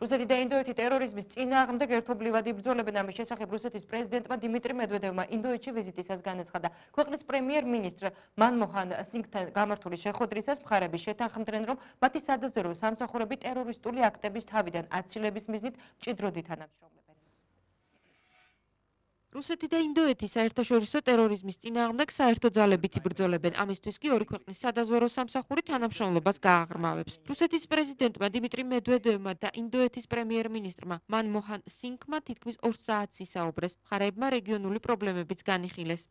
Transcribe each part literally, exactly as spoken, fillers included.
რუსეთი და ინდოეთი ტერორიზმის წინააღმდეგ ერთობლივად იბრძოლებენ. ამის შესახებ რუსეთის პრეზიდენტმა დიმიტრი მედვედევმა ინდოეთში ვიზიტისას განაცხადა. ქვეყნის პრემიერ-მინისტრ მანმოჰან სინგთან გამართული შეხვედრისას მხარეები შეთანხმდნენ, რომ მათი სადაზვერვო სამსახურები ტერორისტული აქტების თავიდან აცილების მიზნით მჭიდროდ ითანამშრომლებენ. რუსეთი და ინდოეთი საერთაშორისო ტერორიზმის წინააღმდეგ საერთო ძალებით იბრძოლებენ. ამისთვის კი ორი ქვეყნის სადაზვერვო სამსახური თანამშრომლობას გააღრმავებს. რუსეთის პრეზიდენტმა დიმიტრი მედვედევმა და ინდოეთის პრემიერ-მინისტრმა მანმოჰან სინგმა თითქმის ორ საათს ისაუბრეს. მხარეებმა რეგიონული პრობლემებიც განიხილეს.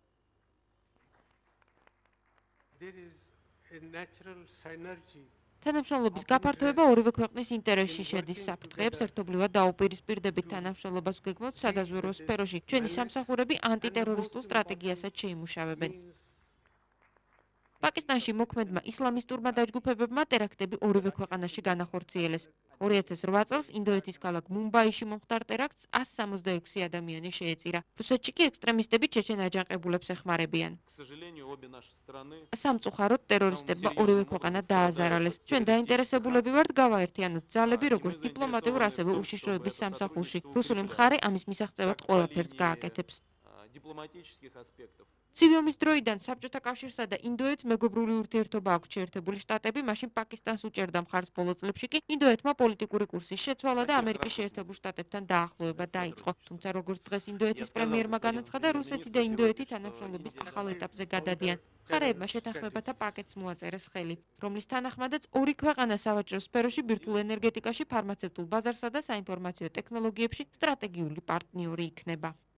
თანამშრომლობის გაფართოება ორივე ქვეყნის ინტერესში შედის. საფრთხეებს ერთობლივად დაუპირისპირდებით თანამშრომლობას ვგეგმავთ სადაზვერვო სფეროში. ჩვენი სამსახურები ანტიტერორისტულ სტრატეგიასაც შეიმუშავებენ. პაკისტანში მოქმედმა ისლამისტურმა დაჯგუფებებმა ტერაქტები ორივე ქვეყანაში განახორციელეს. ორი ათას რვა წელს ინდოეთის ქალაქ მუმბაიში მომხდარ ტერაქტს ას სამოცდაექვსი ადამიანი შეეწირა. რუსეთში კი ექსტრემისტები ჩეჩენ აჯანყებულებს ეხმარებიან. სამწუხაროდ ტერორისტებმა ორივე ქვეყანა დააზარალეს. ჩვენ დაინტერესებულები ვართ გავაერთიანოთ ძალები როგორც დიპლომატიურ ასევე უშიშროების სამსახურში. რუსული მხარე ამის მისაღწევად ყველაფერს გააკეთებს. ცივი ომის დროიდან საბჭოთა კავშირსა და ინდოეთს მეგობრული ურთიერთობა აქვს შეერთებული შტატები, მაშინ პაკისტანს უჭერდა მხარს ბოლო წლებში კი ინდოეთმა პოლიტიკური კურსის შეცვალა და ამერიკის შეერთებულ შტატებთან დაახლოება დაიწყო. თუმცა როგორც დღეს ინდოეთის პრემიერმა განაცხადა, რუსეთი და ინდოეთი თანამშრომლობის ახალ ეტაპზე გადადიან. მხარეებმა შეთანხმებათა პაკეტს მოაწერეს ხელი, რომლის თანახმადაც ორი ქვეყანა სავაჭრო სფეროში, ბირთვულ ენერგეტიკაში, ფარმაცევტულ ბაზარსა და საინფორმაციო ტექნოლოგიებში სტრატეგიული პარტნიორი იქნება.